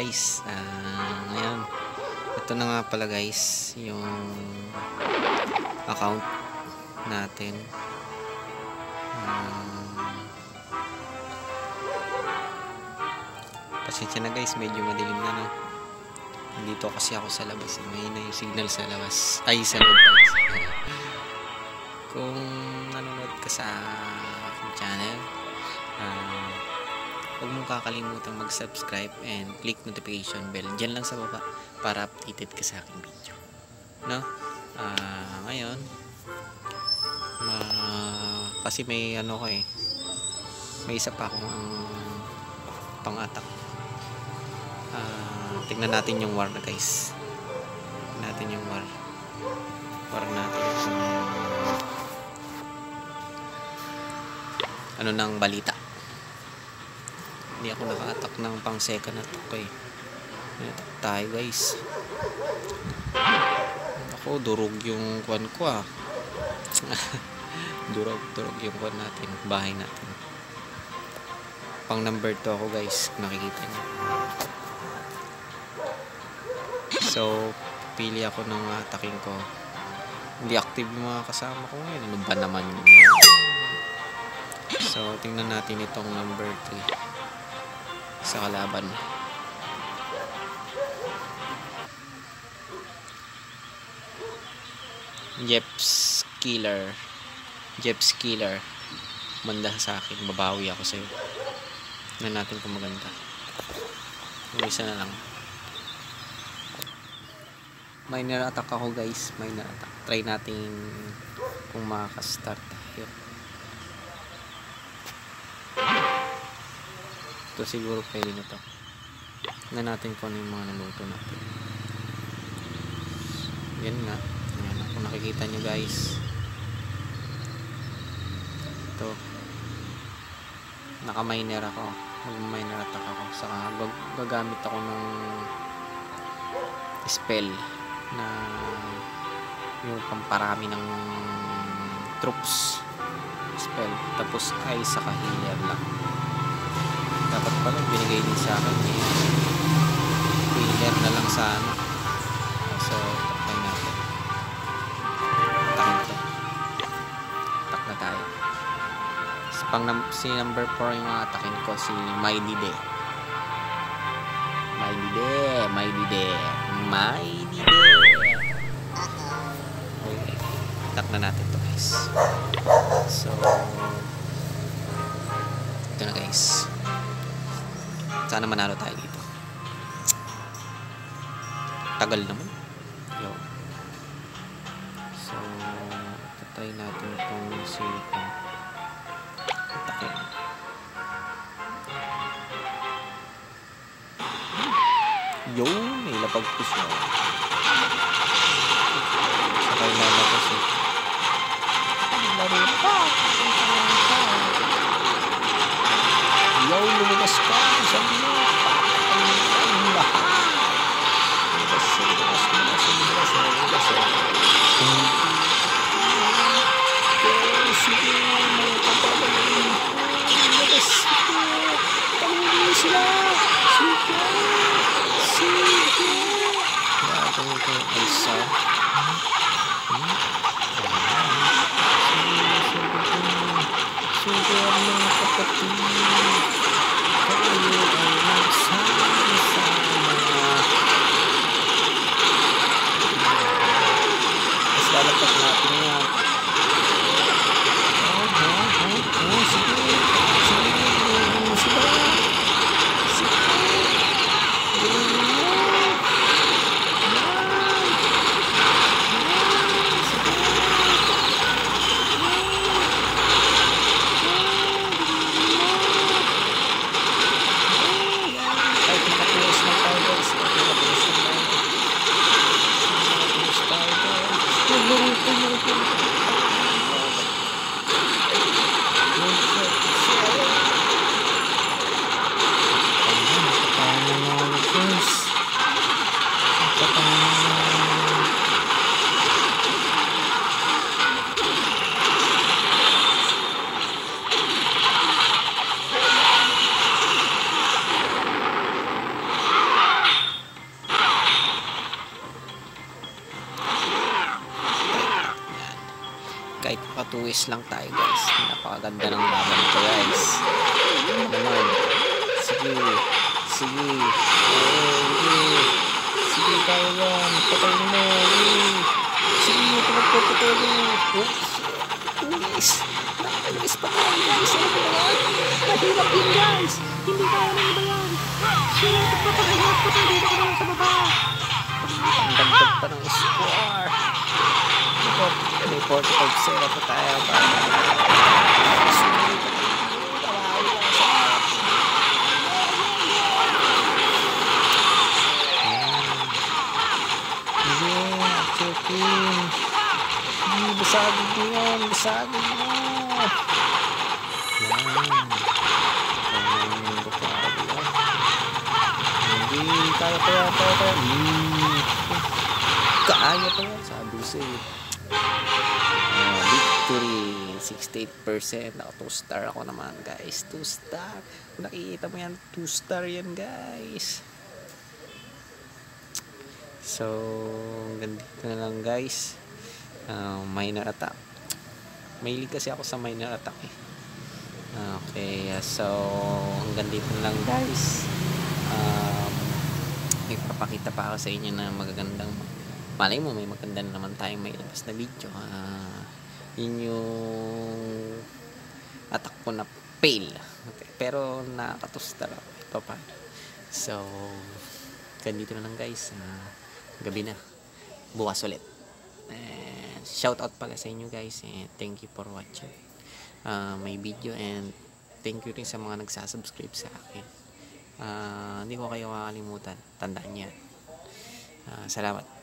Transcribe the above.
guys. Ngayon, ito na nga pala guys yung account natin. Pasensya na guys, medyo madilim na, no? Nandito kasi ako sa labas, may na yung signal sa labas, ay sa loob pala. Kung nanonood ka sa aking channel, huwag mong kakalimutan mag-subscribe and click notification bell dyan lang sa baba para updated ka sa aking video, no? Ngayon kasi may ano ko may isa pa akong pang-attack. Tignan natin yung war na guys. Tignan natin yung war natin kung ano nang balita. Hindi ako naka-attack ng pang second attack ko Attack tayo guys. Ako, durog yung kwan ko durog yung kwan natin, bahay natin. Pang number 2 ako guys, nakikita nyo. So, pili ako ng attacking ko. Hindi active yung mga kasama ko ngayon. Ano ba naman yun? So, tingnan natin itong number 3 sa kalaban. Jeps Killer. Manda sa akin. Babawi ako sa'yo. Tingnan natin kung maganda. Yung isa na lang. Minor attack ako guys. Minor attack. Try natin kung makaka-start tayo. Ito siguro pwede na to. Tingnan natin kung ano yung mga naluto natin. Yan nga. Yan. Kung nakikita nyo guys. Ito. Naka-minor ako. Mag-minor attack ako. Saka gagamit ako ng spell na yung pamparami ng troops spell. Tapos ay saka healer lang. Dapat pala binigay din sa akin healer na lang sa ano. So takay natin. Tak na tayo. Si number 4 yung atakin ko, si Mighty Day. Okay, tak na natin to guys. So ito na guys. Sana manalo tayo dito. Tagal naman. So tatry natin itong silicon. Atakin. May lapag-push na. Sakay lalabas laro pa. Lumabas ka. Sabi mo. Ang lahat. Sige, mga kapatid. Lumabas ito. Tanggulin sila. Sige. Gagawin ko yung isa. Sige, mga kapatid. Tayo ay magsama-sama. Mas lalapat natin yan. Sige. Twist lang tayo guys. Napakaganda ng laban ito guys. Naman. Sige. Sige. Sige tayo yan. Patay mo. Sige. Pagpapatay mo. Tulis. Tulis pa tayo guys. Mahirap yun guys. Hindi kaya nang iba yan. Shit. Pagpapahirap pa tayo dito ka naman sa baba. Ang dagdag pa ng score. May 45-0 pa tayo. Basagin mo yan. Basagin mo. Yan. Hindi. Kaya pa yan. Kaya pa yan. Sabi ko sa'yo. Victory. 68%. Naka 2-star ako naman guys. 2-star. Kung nakikita mo yan, 2-star yan guys. So, ganito na lang guys. Minor attack. Mahilig kasi ako sa minor attack eh. Okay, so hanggang dito na lang guys. Ipapakita pa ako sa inyo na magagandang, malay mo may maganda na naman tayong may labas na video. Yun yung attack ko na fail. Okay, pero nakaka-2-star ako. Ito pa. So ganito na lang guys. Gabi na. Bukas ulit. Shout out pala sa inyo guys, and thank you for watching my video, and thank you rin sa mga nagsasubscribe sa akin. Hindi ko kayo makakalimutan, tandaan yan. Salamat.